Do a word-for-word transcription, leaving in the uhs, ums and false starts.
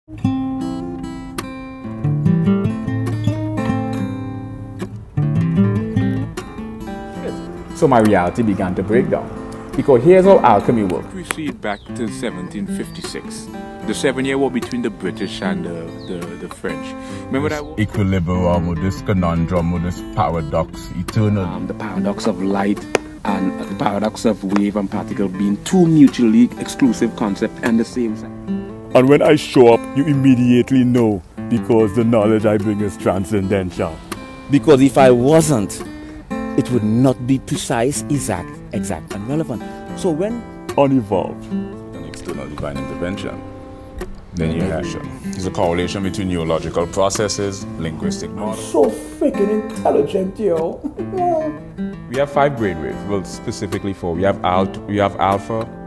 So my reality began to break down. Because here's how alchemy works. Proceed back to seventeen fifty-six, the seven-year war between the British and the, the, the French. Remember this that war? Equilibrium, or this conundrum, or this paradox, eternal. Um, the paradox of light and the paradox of wave and particle being two mutually exclusive concepts and the same. And when I show up, you immediately know, because the knowledge I bring is transcendental. Because if I wasn't, it would not be precise, exact, exact and relevant. So when unevolved, an external divine intervention, then you have there's a correlation between neurological processes, linguistic models. So freaking intelligent, yo. We have five brainwaves, well, specifically four. We have alt, we have alpha,